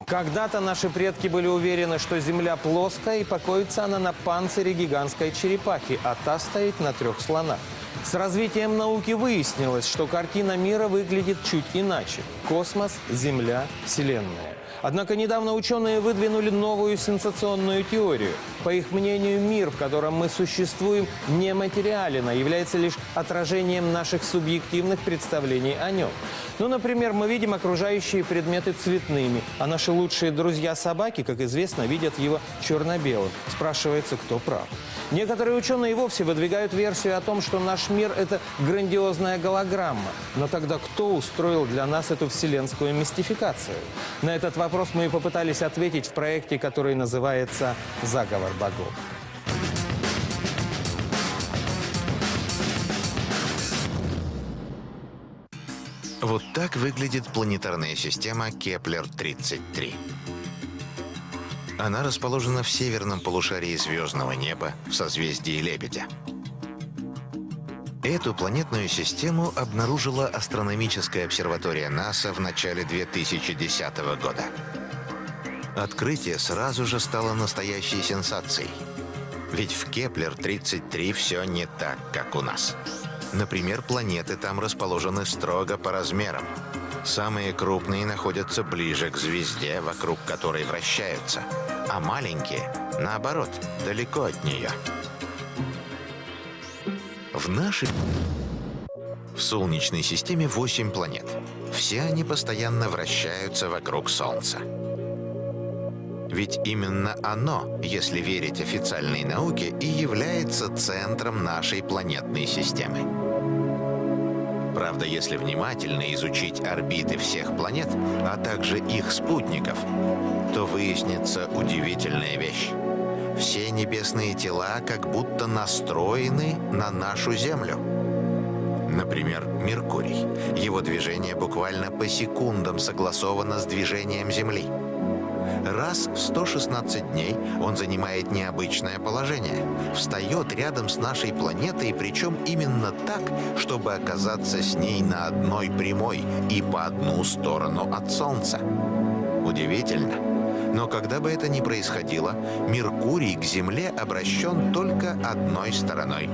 Когда-то наши предки были уверены, что Земля плоская и покоится она на панцире гигантской черепахи, а та стоит на 3 слонах. С развитием науки выяснилось, что картина мира выглядит чуть иначе. Космос, Земля, Вселенная. Однако недавно ученые выдвинули новую сенсационную теорию. По их мнению, мир, в котором мы существуем, нематериален, а является лишь отражением наших субъективных представлений о нем. Ну, например, мы видим окружающие предметы цветными, а наши лучшие друзья-собаки, как известно, видят его черно-белым. Спрашивается, кто прав. Некоторые ученые и вовсе выдвигают версию о том, что наш мир – это грандиозная голограмма. Но тогда кто устроил для нас эту вселенскую мистификацию? На этот вопрос мы и попытались ответить в проекте, который называется «Заговор богов». Вот так выглядит планетарная система Кеплер-33. Она расположена в северном полушарии звездного неба в созвездии Лебедя. Эту планетную систему обнаружила астрономическая обсерватория НАСА в начале 2010 года. Открытие сразу же стало настоящей сенсацией. Ведь в Кеплер-33 все не так, как у нас. Например, планеты там расположены строго по размерам. Самые крупные находятся ближе к звезде, вокруг которой вращаются, а маленькие, наоборот, далеко от нее. В Солнечной системе 8 планет. Все они постоянно вращаются вокруг Солнца. Ведь именно оно, если верить официальной науке, и является центром нашей планетной системы. Правда, если внимательно изучить орбиты всех планет, а также их спутников, то выяснится удивительная вещь. Все небесные тела как будто настроены на нашу Землю. Например, Меркурий. Его движение буквально по секундам согласовано с движением Земли. Раз в 116 дней он занимает необычное положение. Встает рядом с нашей планетой, причем именно так, чтобы оказаться с ней на одной прямой и по одну сторону от Солнца. Удивительно. Но когда бы это ни происходило, Меркурий к Земле обращен только одной стороной.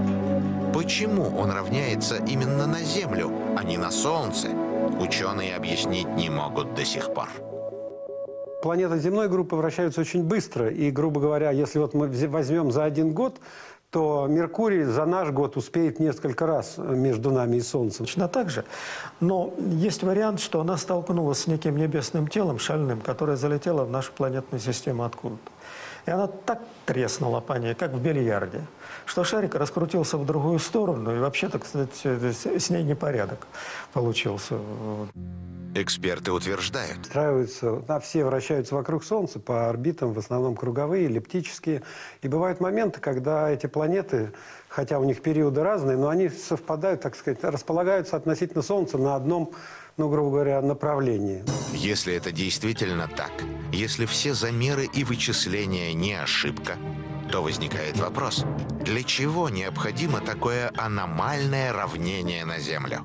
Почему он равняется именно на Землю, а не на Солнце, ученые объяснить не могут до сих пор. Планеты земной группы вращаются очень быстро. И, грубо говоря, если вот мы возьмем за 1 год, то Меркурий за наш год успеет несколько раз между нами и Солнцем. Точно так же. Но есть вариант, что она столкнулась с неким небесным телом шальным, которое залетело в нашу планетную систему откуда-то. И она так треснула по ней, как в бильярде, что шарик раскрутился в другую сторону, и вообще, так сказать, с ней непорядок получился. Эксперты утверждают. Все вращаются вокруг Солнца по орбитам, в основном круговые, эллиптические. И бывают моменты, когда эти планеты, хотя у них периоды разные, но они совпадают, так сказать, располагаются относительно Солнца на одном, ну, грубо говоря, направлении. Если это действительно так, если все замеры и вычисления не ошибка, то возникает вопрос, для чего необходимо такое аномальное равнение на Землю?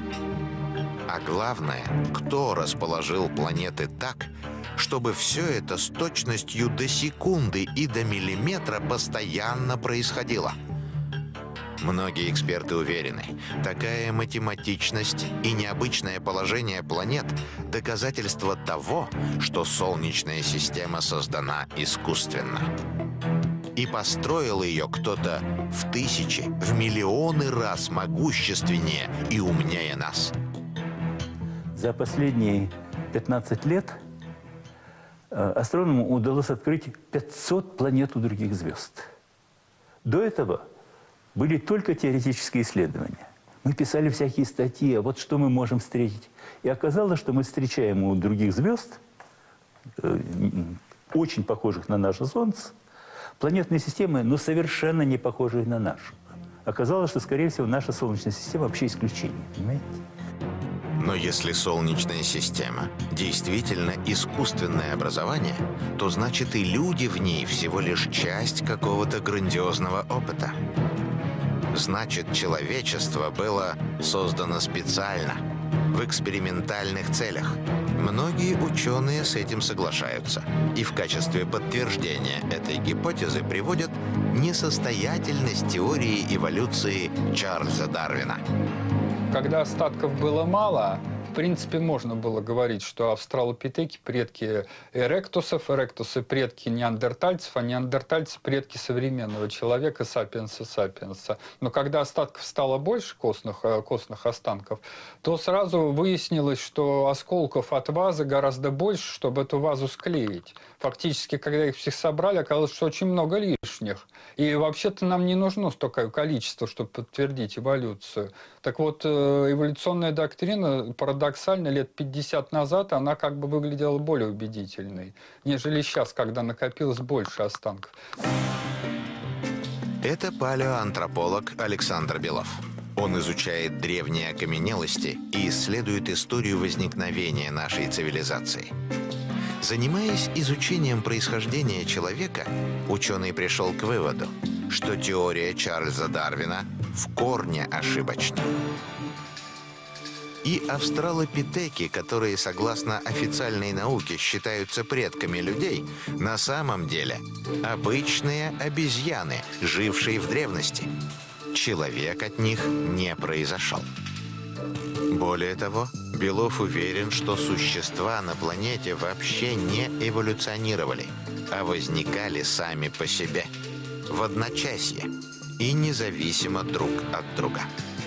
А главное, кто расположил планеты так, чтобы все это с точностью до секунды и до миллиметра постоянно происходило? Многие эксперты уверены, такая математичность и необычное положение планет – доказательство того, что Солнечная система создана искусственно. И построил ее кто-то в тысячи, в миллионы раз могущественнее и умнее нас. За последние 15 лет астрономам удалось открыть 500 планет у других звезд. До этого были только теоретические исследования. Мы писали всякие статьи, а вот что мы можем встретить. И оказалось, что мы встречаем у других звезд, очень похожих на наше Солнце, планетные системы, но совершенно не похожие на нашу. Оказалось, что, скорее всего, наша Солнечная система вообще исключение, понимаете? Но если Солнечная система действительно искусственное образование, то значит и люди в ней всего лишь часть какого-то грандиозного опыта. Значит, человечество было создано специально, в экспериментальных целях. Многие ученые с этим соглашаются. И в качестве подтверждения этой гипотезы приводят несостоятельность теории эволюции Чарльза Дарвина. Когда остатков было мало, в принципе, можно было говорить, что австралопитеки – предки эректусов, эректусы – предки неандертальцев, а неандертальцы – предки современного человека, сапиенса сапиенса. Но когда остатков стало больше, костных останков, то сразу выяснилось, что осколков от вазы гораздо больше, чтобы эту вазу склеить. Фактически, когда их всех собрали, оказалось, что очень много лишних. И вообще-то нам не нужно столько количества, чтобы подтвердить эволюцию. Так вот, эволюционная доктрина, парадоксально, лет 50 назад она как бы выглядела более убедительной, нежели сейчас, когда накопилось больше останков. Это палеоантрополог Александр Белов. Он изучает древние окаменелости и исследует историю возникновения нашей цивилизации. Занимаясь изучением происхождения человека, ученый пришел к выводу, что теория Чарльза Дарвина в корне ошибочна. И австралопитеки, которые, согласно официальной науке, считаются предками людей, на самом деле обычные обезьяны, жившие в древности. Человек от них не произошел. Более того, Белов уверен, что существа на планете вообще не эволюционировали, а возникали сами по себе, в одночасье и независимо друг от друга.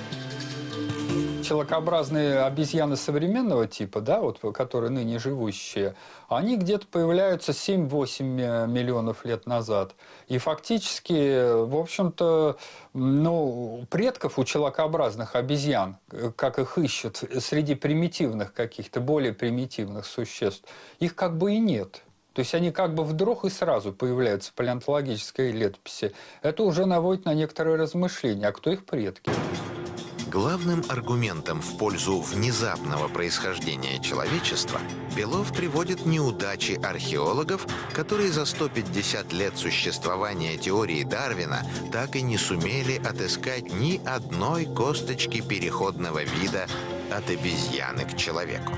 Человекообразные обезьяны современного типа, да, вот, которые ныне живущие, они где-то появляются 7-8 миллионов лет назад. И фактически, в общем-то, предков у человекообразных обезьян, как их ищут, среди примитивных каких-то, более примитивных существ, их как бы и нет. То есть они как бы вдруг и сразу появляются в палеонтологической летописи. Это уже наводит на некоторые размышления, а кто их предки? Главным аргументом в пользу внезапного происхождения человечества Белов приводит неудачи археологов, которые за 150 лет существования теории Дарвина так и не сумели отыскать ни одной косточки переходного вида от обезьяны к человеку.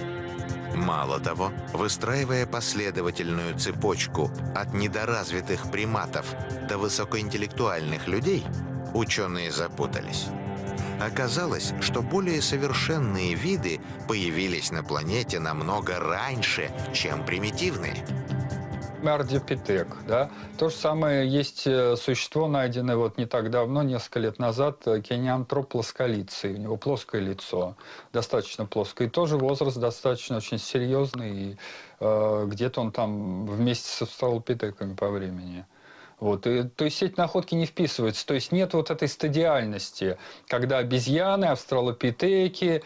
Мало того, выстраивая последовательную цепочку от недоразвитых приматов до высокоинтеллектуальных людей, ученые запутались. Оказалось, что более совершенные виды появились на планете намного раньше, чем примитивные. Ардипитек, да. То же самое есть существо, найденное вот не так давно, несколько лет назад, Кениантроп плосколицый. У него плоское лицо, достаточно плоское. И тоже возраст достаточно очень серьезный. И где-то он там вместе с австралопитеками по времени. Вот. То есть эти находки не вписываются. То есть нет вот этой стадиальности, когда обезьяны, австралопитеки,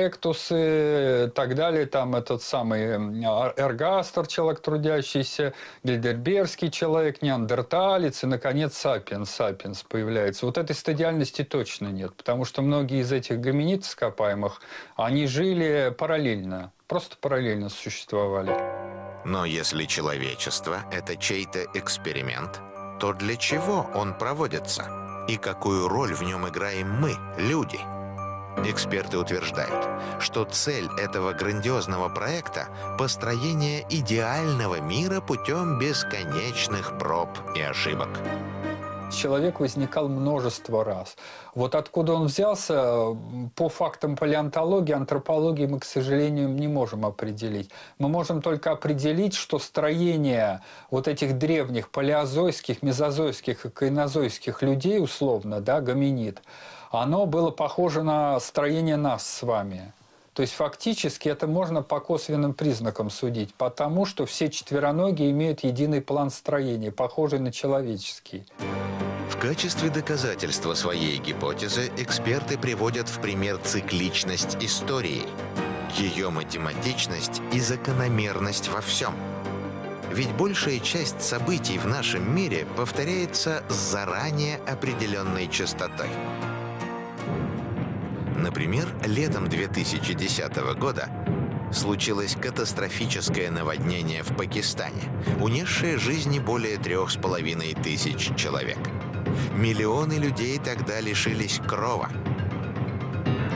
эректусы и так далее, там этот самый эргастер, человек трудящийся, гильдербергский человек, неандерталец и, наконец, сапиенс появляется. Вот этой стадиальности точно нет, потому что многие из этих гоминид ископаемых, они жили параллельно, просто параллельно существовали. Но если человечество – это чей-то эксперимент, то для чего он проводится? И какую роль в нем играем мы, люди? Эксперты утверждают, что цель этого грандиозного проекта – построение идеального мира путем бесконечных проб и ошибок. Человек возникал множество раз. Вот откуда он взялся, по фактам палеонтологии, антропологии мы, к сожалению, не можем определить. Мы можем только определить, что строение вот этих древних палеозойских, мезозойских и кайнозойских людей, условно, да, гоминид, оно было похоже на строение нас с вами. То есть фактически это можно по косвенным признакам судить, потому что все четвероногие имеют единый план строения, похожий на человеческий. В качестве доказательства своей гипотезы эксперты приводят в пример цикличность истории, ее математичность и закономерность во всем. Ведь большая часть событий в нашем мире повторяется с заранее определенной частотой. Например, летом 2010 года случилось катастрофическое наводнение в Пакистане, унесшее жизни более 3500 человек. Миллионы людей тогда лишились крова.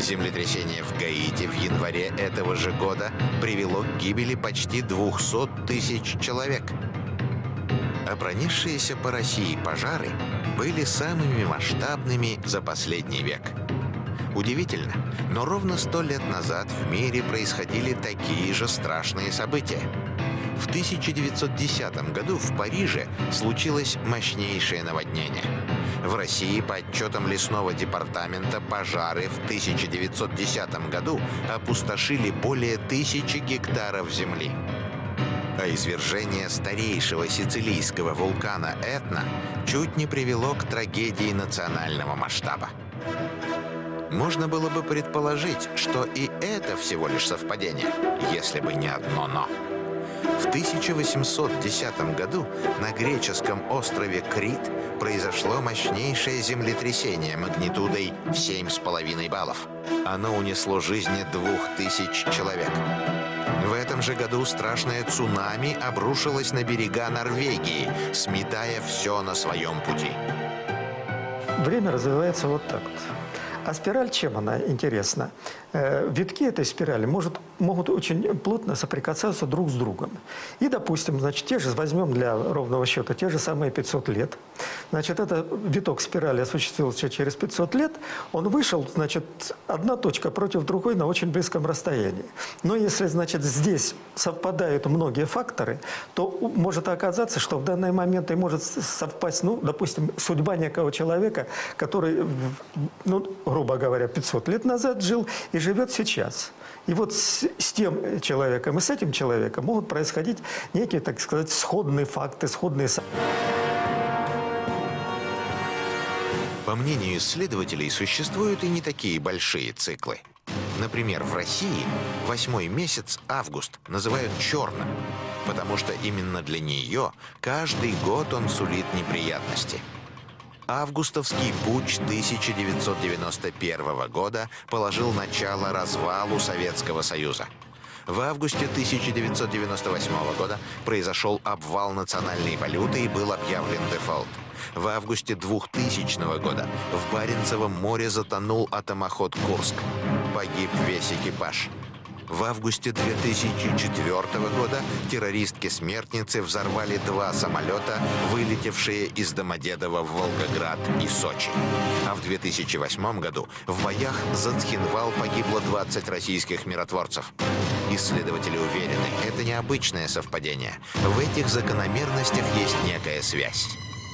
Землетрясение в Гаити в январе этого же года привело к гибели почти 200 тысяч человек. А пронесшиеся по России пожары были самыми масштабными за последний век. Удивительно, но ровно 100 лет назад в мире происходили такие же страшные события. В 1910 году в Париже случилось мощнейшее наводнение. В России, по отчетам лесного департамента, пожары в 1910 году опустошили более 1000 гектаров земли. А извержение старейшего сицилийского вулкана Этна чуть не привело к трагедии национального масштаба. Можно было бы предположить, что и это всего лишь совпадение, если бы не одно «но». В 1810 году на греческом острове Крит произошло мощнейшее землетрясение магнитудой в 7,5 баллов. Оно унесло жизни 2000 человек. В этом же году страшное цунами обрушилось на берега Норвегии, сметая все на своем пути. Время развивается вот так вот. А спираль чем она интересна? Витки этой спирали могут очень плотно соприкасаться друг с другом. И, допустим, значит, возьмем для ровного счета те же самые 500 лет. Значит, этот виток спирали осуществился через 500 лет. Он вышел, значит, одна точка против другой на очень близком расстоянии. Но если, значит, здесь совпадают многие факторы, то может оказаться, что в данный момент и может совпасть, ну, допустим, судьба некого человека, который, ну, грубо говоря, 500 лет назад жил и живет сейчас. И вот с тем человеком и с этим человеком могут происходить некие, так сказать, сходные факты, сходные события. По мнению исследователей, существуют и не такие большие циклы. Например, в России 8-й месяц, август, называют черным, потому что именно для нее каждый год он сулит неприятности. Августовский путч 1991 года положил начало развалу Советского Союза. В августе 1998 года произошел обвал национальной валюты и был объявлен дефолт. В августе 2000 года в Баренцевом море затонул атомоход «Курск». Погиб весь экипаж. В августе 2004 года террористки-смертницы взорвали 2 самолета, вылетевшие из Домодедово в Волгоград и Сочи. А в 2008 году в боях за Цхинвал погибло 20 российских миротворцев. Исследователи уверены, это необычное совпадение. В этих закономерностях есть некая связь.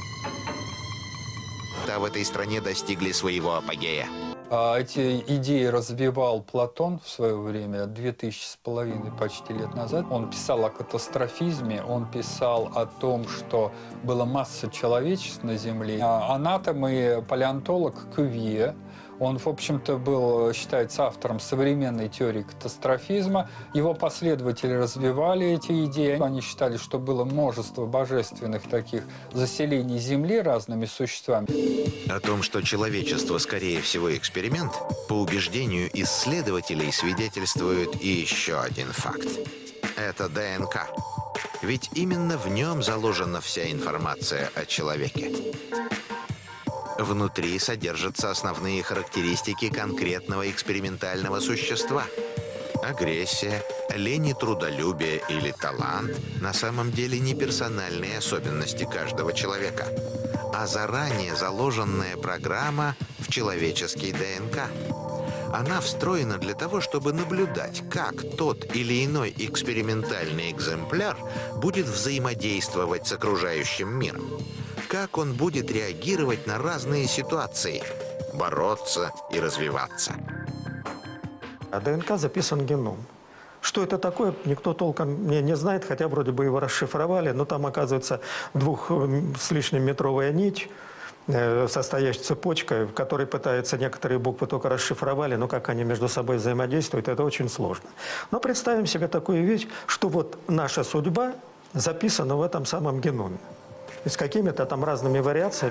В этой стране достигли своего апогея. Эти идеи развивал Платон в свое время, 2500 почти лет назад. Он писал о катастрофизме, он писал о том, что была масса человечеств на Земле. Анатом и палеонтолог Кювье, он, в общем-то, считается автором современной теории катастрофизма. Его последователи развивали эти идеи. Они считали, что было множество божественных таких заселений Земли разными существами. О том, что человечество, скорее всего, эксперимент, по убеждению исследователей свидетельствует и еще один факт. Это ДНК. Ведь именно в нем заложена вся информация о человеке. Внутри содержатся основные характеристики конкретного экспериментального существа. Агрессия, лень и трудолюбие или талант на самом деле не персональные особенности каждого человека, а заранее заложенная программа в человеческий ДНК. Она встроена для того, чтобы наблюдать, как тот или иной экспериментальный экземпляр будет взаимодействовать с окружающим миром. Как он будет реагировать на разные ситуации, бороться и развиваться. А ДНК записан геном. Что это такое, никто толком не знает, хотя вроде бы его расшифровали, но там, оказывается, 2 с лишним метровая нить, состоящая цепочкой, в которой пытаются некоторые буквы только расшифровали, но как они между собой взаимодействуют, это очень сложно. Но представим себе такую вещь, что вот наша судьба записана в этом самом геноме. И с какими-то там разными вариациями.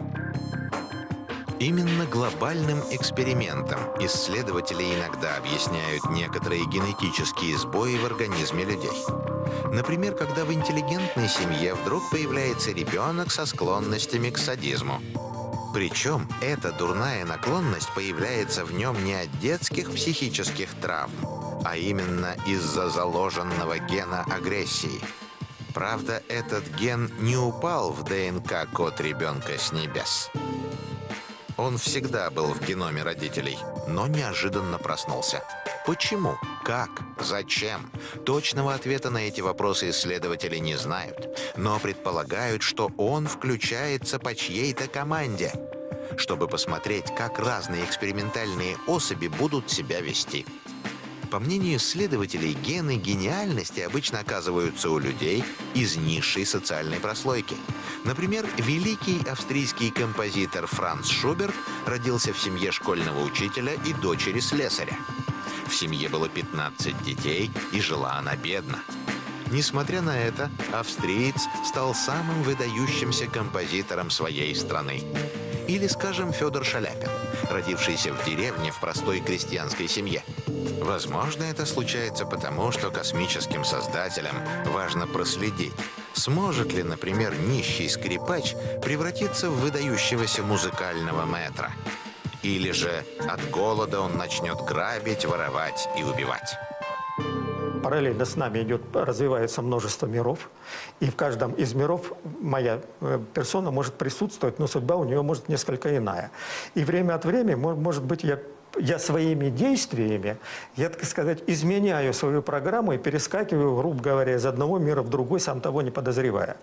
Именно глобальным экспериментом исследователи иногда объясняют некоторые генетические сбои в организме людей. Например, когда в интеллигентной семье вдруг появляется ребенок со склонностями к садизму. Причем эта дурная наклонность появляется в нем не от детских психических травм, а именно из-за заложенного гена агрессии. Правда, этот ген не упал в ДНК код ребенка с небес. Он всегда был в геноме родителей, но неожиданно проснулся. Почему? Как? Зачем? Точного ответа на эти вопросы исследователи не знают, но предполагают, что он включается по чьей-то команде, чтобы посмотреть, как разные экспериментальные особи будут себя вести. По мнению исследователей, гены гениальности обычно оказываются у людей из низшей социальной прослойки. Например, великий австрийский композитор Франц Шуберт родился в семье школьного учителя и дочери слесаря. В семье было 15 детей, и жила она бедно. Несмотря на это, австриец стал самым выдающимся композитором своей страны. Или, скажем, Федор Шаляпин, родившийся в деревне в простой крестьянской семье. Возможно, это случается потому, что космическим создателям важно проследить, сможет ли, например, нищий скрипач превратиться в выдающегося музыкального мэтра. Или же от голода он начнет грабить, воровать и убивать. Параллельно с нами развивается множество миров, и в каждом из миров моя персона может присутствовать, но судьба у нее может несколько иная. И время от времени, может быть, я своими действиями, я, так сказать, изменяю свою программу и перескакиваю, грубо говоря, из одного мира в другой, сам того не подозревая.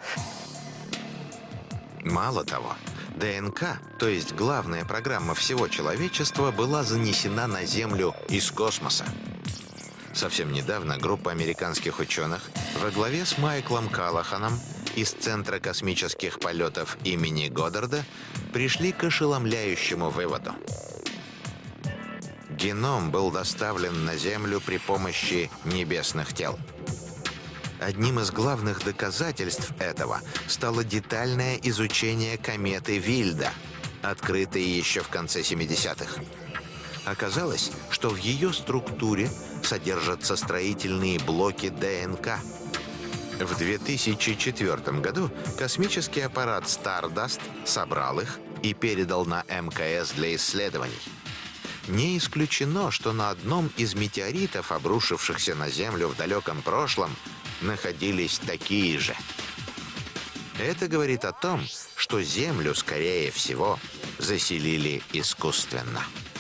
Мало того, ДНК, то есть главная программа всего человечества, была занесена на Землю из космоса. Совсем недавно группа американских ученых во главе с Майклом Каллаханом из Центра космических полетов имени Годдарда пришли к ошеломляющему выводу. Геном был доставлен на Землю при помощи небесных тел. Одним из главных доказательств этого стало детальное изучение кометы Вильда, открытой еще в конце 70-х. Оказалось, что в ее структуре содержатся строительные блоки ДНК. В 2004 году космический аппарат Stardust собрал их и передал на МКС для исследований. Не исключено, что на одном из метеоритов, обрушившихся на Землю в далеком прошлом, находились такие же. Это говорит о том, что Землю, скорее всего, заселили искусственно.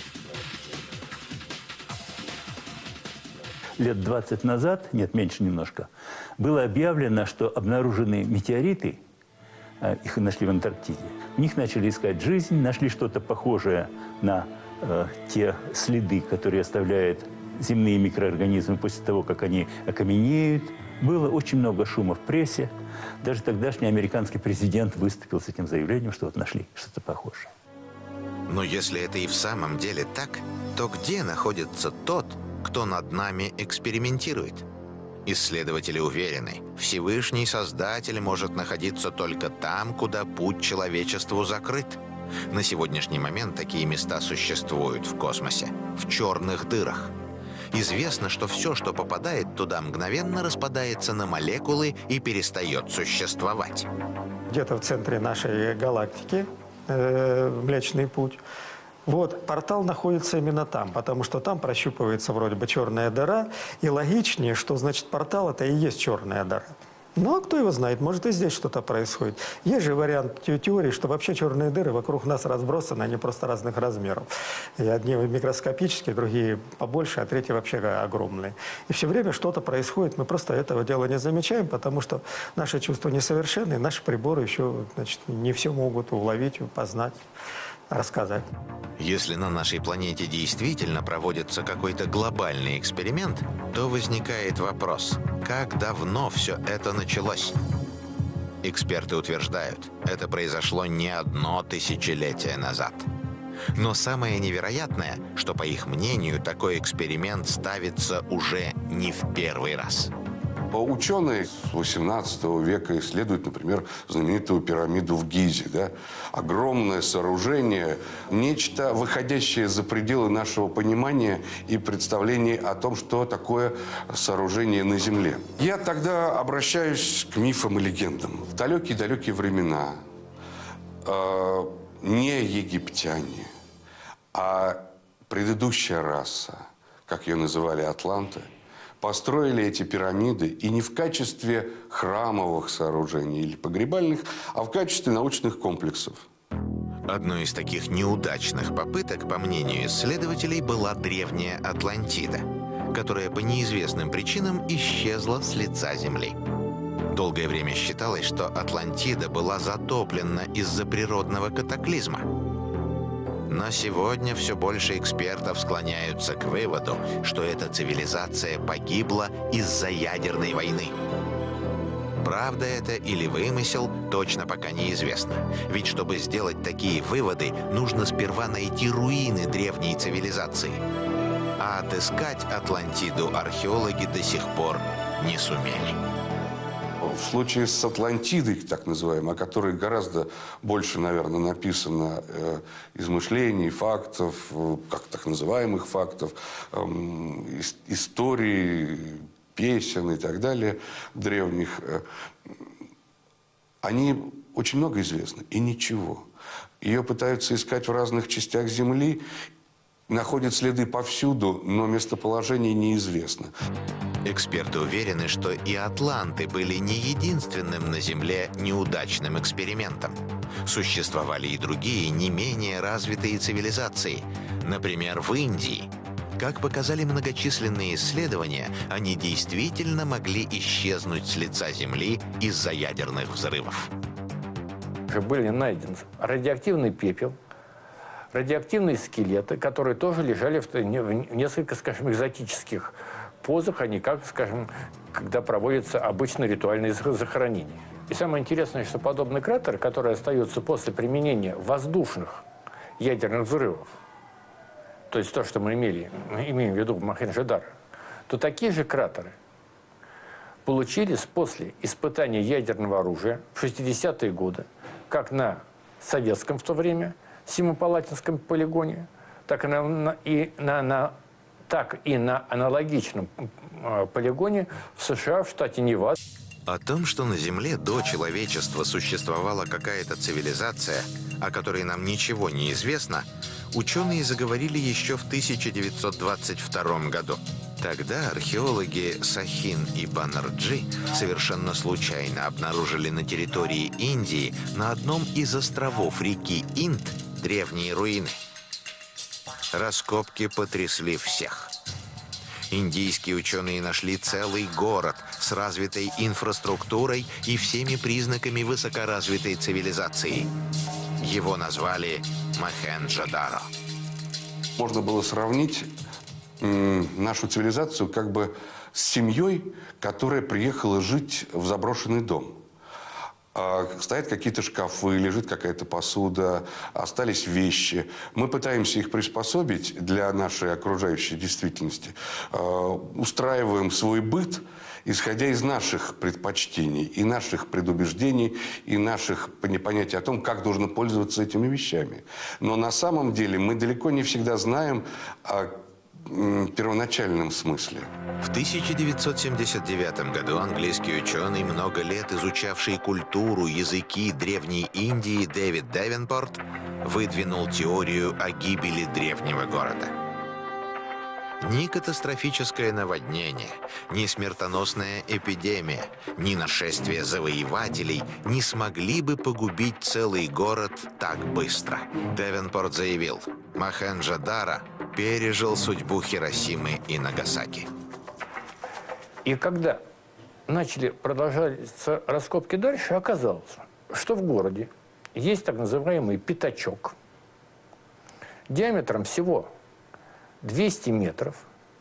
Лет 20 назад, нет, меньше немножко, было объявлено, что обнаружены метеориты, их нашли в Антарктиде. В них начали искать жизнь, нашли что-то похожее на те следы, которые оставляют земные микроорганизмы после того, как они окаменеют. Было очень много шума в прессе. Даже тогдашний американский президент выступил с этим заявлением, что вот нашли что-то похожее. Но если это и в самом деле так, то где находится тот, кто над нами экспериментирует? Исследователи уверены, Всевышний Создатель может находиться только там, куда путь человечеству закрыт. На сегодняшний момент такие места существуют в космосе, в черных дырах. Известно, что все, что попадает туда, мгновенно распадается на молекулы и перестает существовать. Где-то в центре нашей галактики, Млечный Путь, вот, портал находится именно там, потому что там прощупывается вроде бы черная дыра, и логичнее, что значит портал это и есть черная дыра. Ну, а кто его знает, может и здесь что-то происходит. Есть же вариант теории, что вообще черные дыры вокруг нас разбросаны, они просто разных размеров. И одни микроскопические, другие побольше, а третьи вообще огромные. И все время что-то происходит, мы просто этого дела не замечаем, потому что наши чувства несовершенны, наши приборы еще, значит, не все могут уловить, познать, рассказать. Если на нашей планете действительно проводится какой-то глобальный эксперимент, то возникает вопрос, как давно все это началось? Эксперты утверждают, это произошло не 1 тысячелетие назад. Но самое невероятное, что, по их мнению, такой эксперимент ставится уже не в первый раз. Ученые с 18 века исследуют, например, знаменитую пирамиду в Гизе. Да? Огромное сооружение, нечто, выходящее за пределы нашего понимания и представления о том, что такое сооружение на Земле. Я тогда обращаюсь к мифам и легендам. В далекие-далекие времена не египтяне, а предыдущая раса, как ее называли атланты, построили эти пирамиды и не в качестве храмовых сооружений или погребальных, а в качестве научных комплексов. Одной из таких неудачных попыток, по мнению исследователей, была древняя Атлантида, которая по неизвестным причинам исчезла с лица Земли. Долгое время считалось, что Атлантида была затоплена из-за природного катаклизма. Но сегодня все больше экспертов склоняются к выводу, что эта цивилизация погибла из-за ядерной войны. Правда это или вымысел, точно пока неизвестно. Ведь чтобы сделать такие выводы, нужно сперва найти руины древней цивилизации. А отыскать Атлантиду археологи до сих пор не сумели. В случае с Атлантидой, так называемой, о которой гораздо больше, наверное, написано измышлений, фактов, как так называемых фактов, историй, песен и так далее, древних, они очень много известны, и ничего. Ее пытаются искать в разных частях Земли, находят следы повсюду, но местоположение неизвестно. Эксперты уверены, что и атланты были не единственным на Земле неудачным экспериментом. Существовали и другие, не менее развитые цивилизации. Например, в Индии. Как показали многочисленные исследования, они действительно могли исчезнуть с лица Земли из-за ядерных взрывов. Были найдены радиоактивный пепел, радиоактивные скелеты, которые тоже лежали в несколько, скажем, экзотических позах, а не как, скажем, когда проводятся обычно ритуальные захоронения. И самое интересное, что подобные кратеры, которые остаются после применения воздушных ядерных взрывов, то есть то, что мы имеем в виду в Мохенджо-Даро, то такие же кратеры получились после испытания ядерного оружия в 60-е годы, как на советском в то время Семипалатинском полигоне, так и на аналогичном полигоне в США, в штате Невада. О том, что на Земле до человечества существовала какая-то цивилизация, о которой нам ничего не известно, ученые заговорили еще в 1922 году. Тогда археологи Сахин и Баннерджи совершенно случайно обнаружили на территории Индии на одном из островов реки Инд древние руины. Раскопки потрясли всех. Индийские ученые нашли целый город с развитой инфраструктурой и всеми признаками высокоразвитой цивилизации. Его назвали Мохенджо-Даро. Можно было сравнить нашу цивилизацию как бы с семьей, которая приехала жить в заброшенный дом. Стоят какие-то шкафы, лежит какая-то посуда, остались вещи. Мы пытаемся их приспособить для нашей окружающей действительности. Устраиваем свой быт, исходя из наших предпочтений, и наших предубеждений, и наших понятий о том, как нужно пользоваться этими вещами. Но на самом деле мы далеко не всегда знаем о первоначальном смысле. В 1979 году английский ученый, много лет изучавший культуру, языки Древней Индии Дэвид Девенпорт, выдвинул теорию о гибели древнего города. Ни катастрофическое наводнение, ни смертоносная эпидемия, ни нашествие завоевателей не смогли бы погубить целый город так быстро. Девенпорт заявил, Мохенджо-Даро пережил судьбу Хиросимы и Нагасаки. И когда начали продолжаться раскопки дальше, оказалось, что в городе есть так называемый пятачок диаметром всего 200 метров,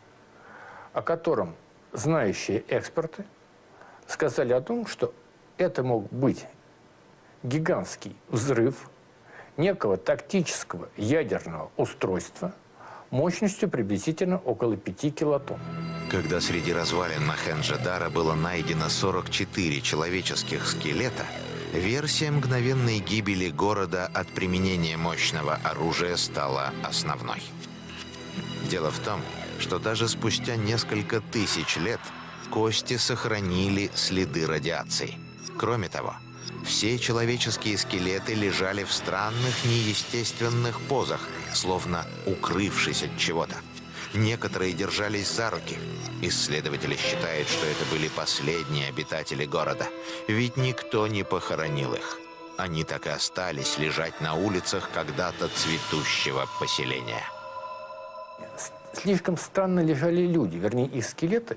о котором знающие эксперты сказали о том, что это мог быть гигантский взрыв некого тактического ядерного устройства мощностью приблизительно около 5 килотонн. Когда среди развалин Мохенджо-Даро было найдено 44 человеческих скелета, версия мгновенной гибели города от применения мощного оружия стала основной. Дело в том, что даже спустя несколько тысяч лет кости сохранили следы радиации. Кроме того, Все человеческие скелеты лежали в странных неестественных позах, словно укрывшись от чего-то. Некоторые держались за руки. Исследователи считают, что это были последние обитатели города, ведь никто не похоронил их. Они так и остались лежать на улицах когда-то цветущего поселения. Слишком странно лежали люди, вернее, их скелеты,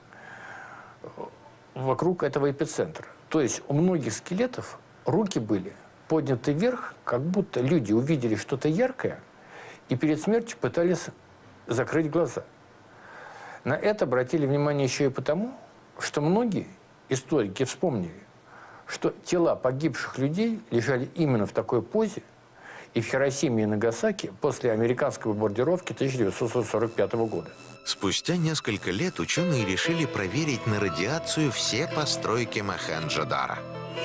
вокруг этого эпицентра. То есть у многих скелетов руки были подняты вверх, как будто люди увидели что-то яркое и перед смертью пытались закрыть глаза. На это обратили внимание еще и потому, что многие историки вспомнили, что тела погибших людей лежали именно в такой позе и в Хиросиме и Нагасаки после американской бомбардировки 1945 года. Спустя несколько лет ученые решили проверить на радиацию все постройки Мохенджо-Даро.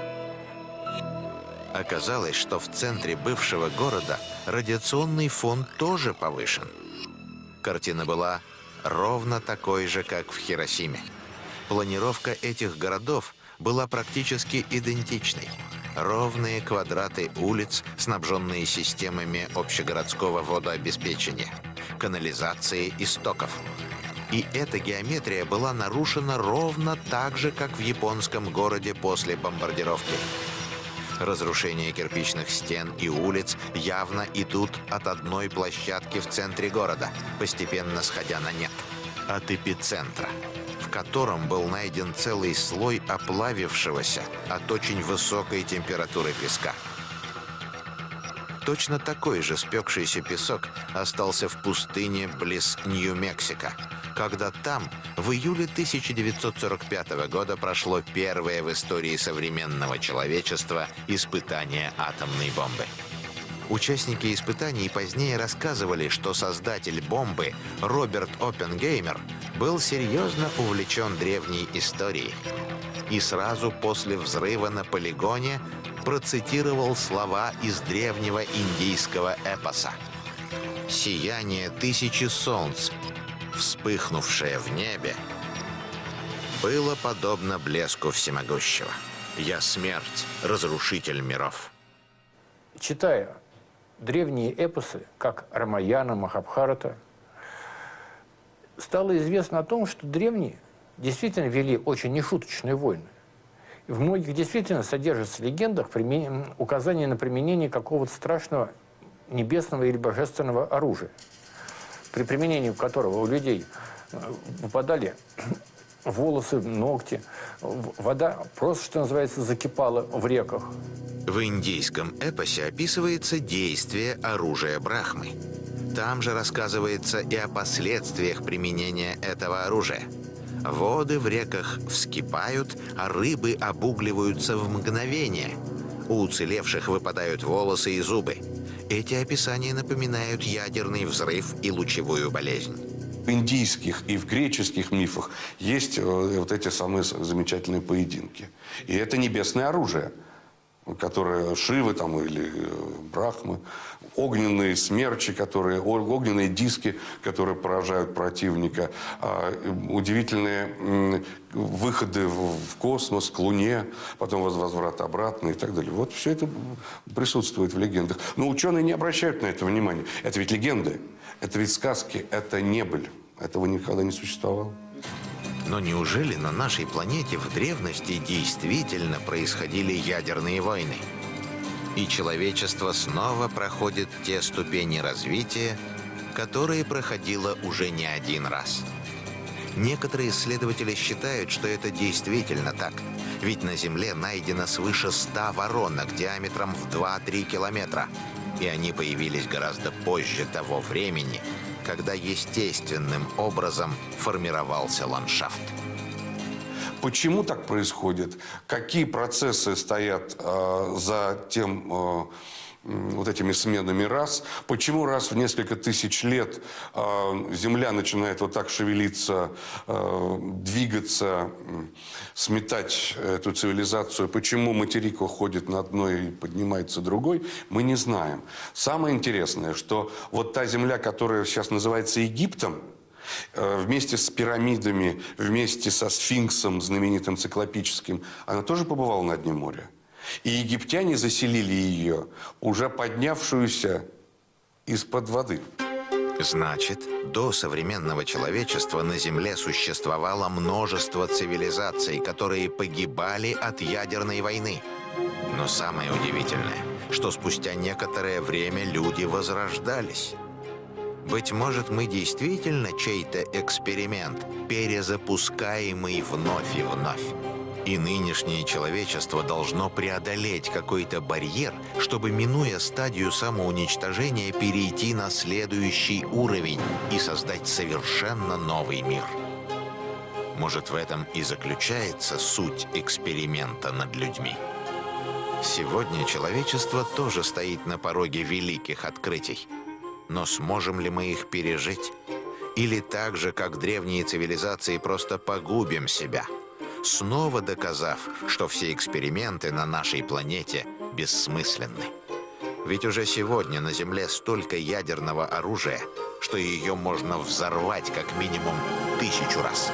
Оказалось, что в центре бывшего города радиационный фон тоже повышен. Картина была ровно такой же, как в Хиросиме. Планировка этих городов была практически идентичной. Ровные квадраты улиц, снабженные системами общегородского водообеспечения, канализации истоков. И эта геометрия была нарушена ровно так же, как в японском городе после бомбардировки. Разрушение кирпичных стен и улиц явно идут от одной площадки в центре города, постепенно сходя на нет. От эпицентра, в котором был найден целый слой оплавившегося от очень высокой температуры песка. Точно такой же спекшийся песок остался в пустыне близ Нью-Мексико, когда там в июле 1945 года прошло первое в истории современного человечества испытание атомной бомбы. Участники испытаний позднее рассказывали, что создатель бомбы Роберт Оппенгеймер был серьезно увлечен древней историей и сразу после взрыва на полигоне процитировал слова из древнего индийского эпоса. «Сияние тысячи солнц, вспыхнувшее в небе, было подобно блеску всемогущего. Я смерть, разрушитель миров». Читая древние эпосы, как Рамаяна, Махабхарата, стало известно о том, что древние действительно вели очень нешуточные войны. И в многих действительно содержатся в легендах указания на применение какого-то страшного небесного или божественного оружия, при применении которого у людей выпадали волосы, ногти, вода просто, что называется, закипала в реках. В индийском эпосе описывается действие оружия Брахмы. Там же рассказывается и о последствиях применения этого оружия. Воды в реках вскипают, а рыбы обугливаются в мгновение. У уцелевших выпадают волосы и зубы. Эти описания напоминают ядерный взрыв и лучевую болезнь. В индийских и в греческих мифах есть вот эти самые замечательные поединки. И это небесное оружие, которое Шивы там, или Брахмы, огненные смерчи, огненные диски, которые поражают противника, удивительные выходы в космос, к Луне, потом возврат обратно и так далее. Вот все это присутствует в легендах. Но ученые не обращают на это внимания. Это ведь легенды, это ведь сказки, это небыль. Этого никогда не существовало. Но неужели на нашей планете в древности действительно происходили ядерные войны? И человечество снова проходит те ступени развития, которые проходило уже не один раз. Некоторые исследователи считают, что это действительно так. Ведь на Земле найдено свыше 100 воронок диаметром в 2-3 километра. И они появились гораздо позже того времени, когда естественным образом формировался ландшафт. Почему так происходит? Какие процессы стоят за тем, вот этими сменами рас? Почему раз в несколько тысяч лет Земля начинает вот так шевелиться, двигаться, сметать эту цивилизацию? Почему материк уходит на одной и поднимается другой? Мы не знаем. Самое интересное, что вот та Земля, которая сейчас называется Египтом, вместе с пирамидами, вместе со сфинксом знаменитым циклопическим, она тоже побывала на дне моря. И египтяне заселили ее, уже поднявшуюся из-под воды. Значит, до современного человечества на Земле существовало множество цивилизаций, которые погибали от ядерной войны. Но самое удивительное, что спустя некоторое время люди возрождались. Быть может, мы действительно чей-то эксперимент, перезапускаемый вновь и вновь. И нынешнее человечество должно преодолеть какой-то барьер, чтобы, минуя стадию самоуничтожения, перейти на следующий уровень и создать совершенно новый мир. Может, в этом и заключается суть эксперимента над людьми. Сегодня человечество тоже стоит на пороге великих открытий. Но сможем ли мы их пережить? Или так же, как древние цивилизации, просто погубим себя, снова доказав, что все эксперименты на нашей планете бессмысленны? Ведь уже сегодня на Земле столько ядерного оружия, что ее можно взорвать как минимум 1000 раз.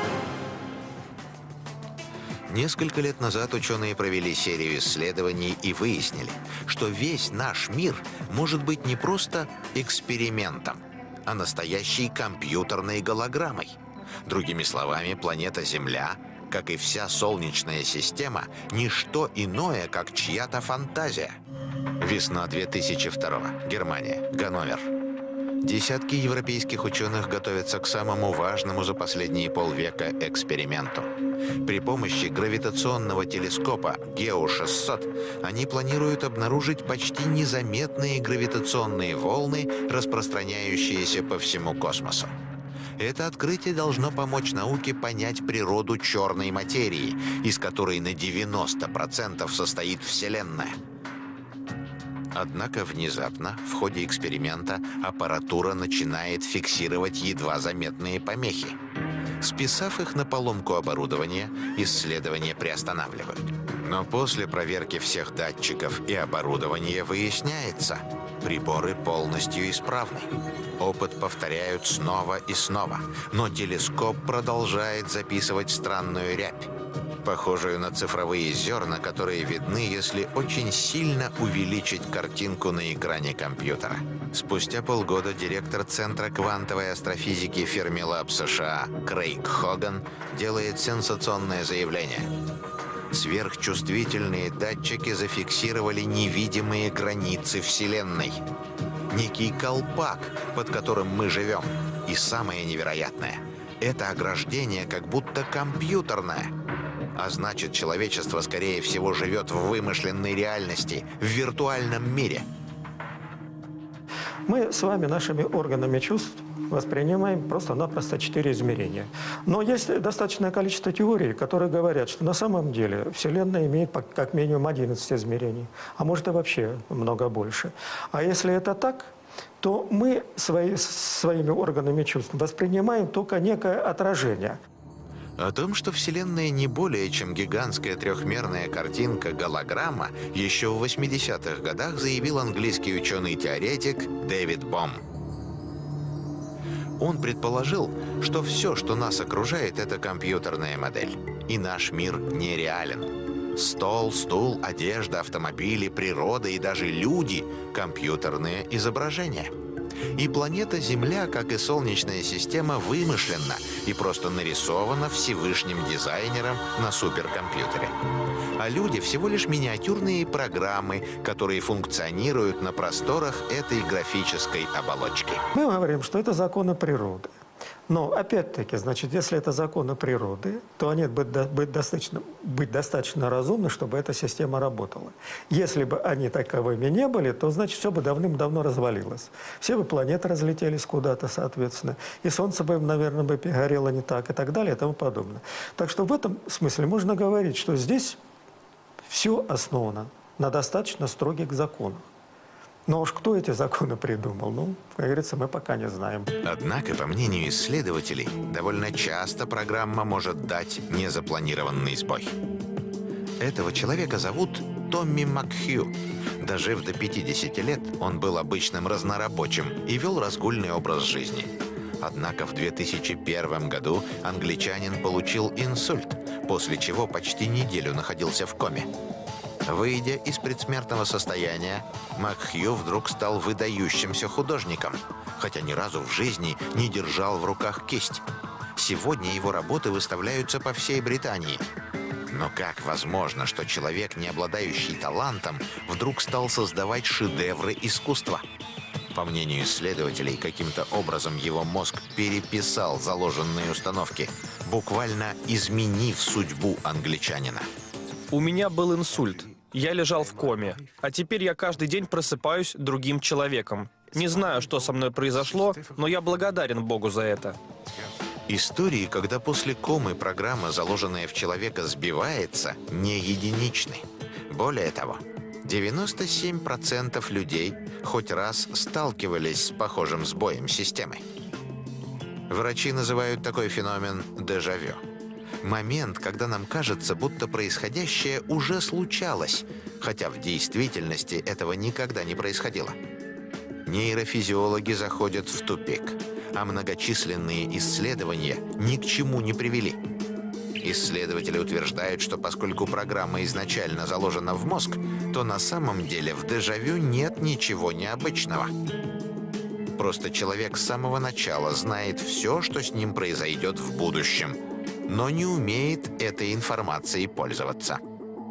Несколько лет назад ученые провели серию исследований и выяснили, что весь наш мир может быть не просто экспериментом, а настоящей компьютерной голограммой. Другими словами, планета Земля, как и вся Солнечная система, не что иное, как чья-то фантазия. Весна 2002. Германия. Ганновер. Десятки европейских ученых готовятся к самому важному за последние полвека эксперименту. При помощи гравитационного телескопа Гео-600 они планируют обнаружить почти незаметные гравитационные волны, распространяющиеся по всему космосу. Это открытие должно помочь науке понять природу черной материи, из которой на 90% состоит Вселенная. Однако внезапно, в ходе эксперимента, аппаратура начинает фиксировать едва заметные помехи. Списав их на поломку оборудования, исследования приостанавливают. Но после проверки всех датчиков и оборудования выясняется, приборы полностью исправны. Опыт повторяют снова и снова, но телескоп продолжает записывать странную рябь, похожую на цифровые зерна, которые видны, если очень сильно увеличить картинку на экране компьютера. Спустя полгода директор Центра квантовой астрофизики Fermilab США Крейг Хоган делает сенсационное заявление. Сверхчувствительные датчики зафиксировали невидимые границы Вселенной. Некий колпак, под которым мы живем. И самое невероятное – это ограждение как будто компьютерное. А значит, человечество, скорее всего, живет в вымышленной реальности, в виртуальном мире. Мы с вами нашими органами чувств воспринимаем просто-напросто 4 измерения. Но есть достаточное количество теорий, которые говорят, что на самом деле Вселенная имеет как минимум 11 измерений, а может и вообще много больше. А если это так, то мы своими органами чувств воспринимаем только некое отражение. О том, что Вселенная не более чем гигантская трехмерная картинка голограмма, еще в 80-х годах заявил английский ученый-теоретик Дэвид Бом. Он предположил, что все, что нас окружает, это компьютерная модель, и наш мир нереален. Стол, стул, одежда, автомобили, природа и даже люди – компьютерные изображения. И планета Земля, как и Солнечная система, вымышлена и просто нарисована Всевышним дизайнером на суперкомпьютере. А люди всего лишь миниатюрные программы, которые функционируют на просторах этой графической оболочки. Мы говорим, что это законы природы. Но опять-таки, значит, если это законы природы, то они быть достаточно разумны, чтобы эта система работала. Если бы они таковыми не были, то, значит, все бы давным-давно развалилось. Все бы планеты разлетелись куда-то, соответственно. И Солнце бы, наверное, бы горело не так, и так далее, и тому подобное. Так что в этом смысле можно говорить, что здесь все основано на достаточно строгих законах. Но уж кто эти законы придумал, ну, как говорится, мы пока не знаем. Однако, по мнению исследователей, довольно часто программа может дать незапланированный сбой. Этого человека зовут Томми Макхью. Дожив до 50 лет, он был обычным разнорабочим и вел разгульный образ жизни. Однако в 2001 году англичанин получил инсульт, после чего почти неделю находился в коме. Выйдя из предсмертного состояния, Макхью вдруг стал выдающимся художником, хотя ни разу в жизни не держал в руках кисть. Сегодня его работы выставляются по всей Британии. Но как возможно, что человек, не обладающий талантом, вдруг стал создавать шедевры искусства? По мнению исследователей, каким-то образом его мозг переписал заложенные установки, буквально изменив судьбу англичанина. У меня был инсульт. Я лежал в коме. А теперь я каждый день просыпаюсь другим человеком. Не знаю, что со мной произошло, но я благодарен Богу за это. Истории, когда после комы программа, заложенная в человека, сбивается, не единичны. Более того, 97% людей хоть раз сталкивались с похожим сбоем системы. Врачи называют такой феномен дежавю. Момент, когда нам кажется, будто происходящее уже случалось, хотя в действительности этого никогда не происходило. Нейрофизиологи заходят в тупик, а многочисленные исследования ни к чему не привели. Исследователи утверждают, что поскольку программа изначально заложена в мозг, то на самом деле в дежавю нет ничего необычного. Просто человек с самого начала знает все, что с ним произойдет в будущем, но не умеет этой информацией пользоваться.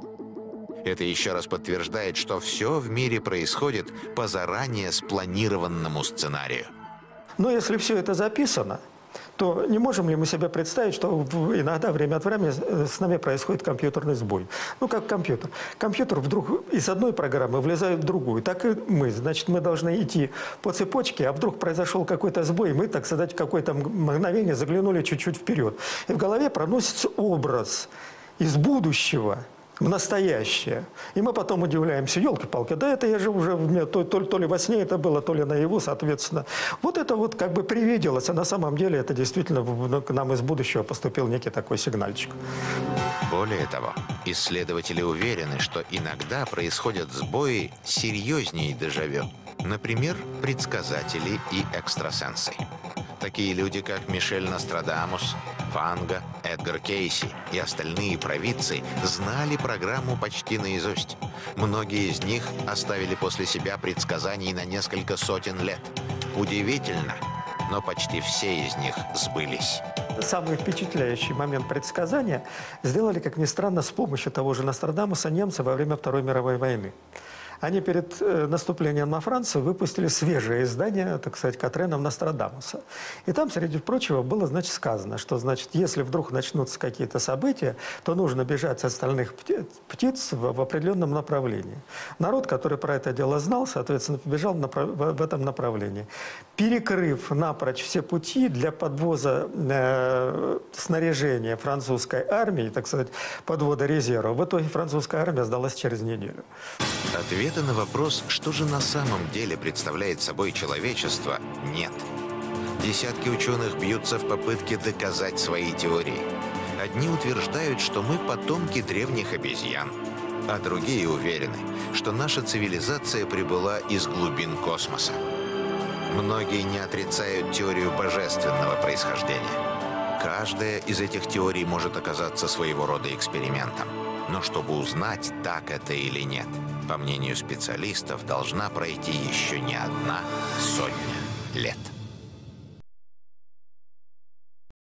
Это еще раз подтверждает, что все в мире происходит по заранее спланированному сценарию. Но если все это записано, то не можем ли мы себе представить, что иногда время от времени с нами происходит компьютерный сбой? Ну, как компьютер. Компьютер вдруг из одной программы влезает в другую. Так и мы. Значит, мы должны идти по цепочке, а вдруг произошел какой-то сбой, и мы, так сказать, в какое-то мгновение заглянули чуть-чуть вперед. И в голове проносится образ из будущего в настоящее. И мы потом удивляемся, елки-палки, да это я же уже, то ли во сне это было, то ли наяву, соответственно. Вот это вот как бы привиделось, а на самом деле это действительно к нам из будущего поступил некий такой сигнальчик. Более того, исследователи уверены, что иногда происходят сбои серьезнее дежавю. Например, предсказатели и экстрасенсы. Такие люди, как Мишель Нострадамус, Ванга, Эдгар Кейси и остальные провидцы знали программу почти наизусть. Многие из них оставили после себя предсказаний на несколько сотен лет. Удивительно, но почти все из них сбылись. Самый впечатляющий момент предсказания сделали, как ни странно, с помощью того же Нострадамуса немцы во время Второй мировой войны. Они перед наступлением на Францию выпустили свежее издание, так сказать, Катреном Нострадамуса. И там, среди прочего, было, значит, сказано, что, значит, если вдруг начнутся какие-то события, то нужно бежать от остальных птиц в определенном направлении. Народ, который про это дело знал, соответственно, побежал в этом направлении. Перекрыв напрочь все пути для подвоза снаряжения французской армии, так сказать, подвода резерва, в итоге французская армия сдалась через неделю. Ответа на вопрос, что же на самом деле представляет собой человечество, нет. Десятки ученых бьются в попытке доказать свои теории. Одни утверждают, что мы потомки древних обезьян, а другие уверены, что наша цивилизация прибыла из глубин космоса. Многие не отрицают теорию божественного происхождения. Каждая из этих теорий может оказаться своего рода экспериментом. Но чтобы узнать, так это или нет, по мнению специалистов, должна пройти еще не одна сотня лет.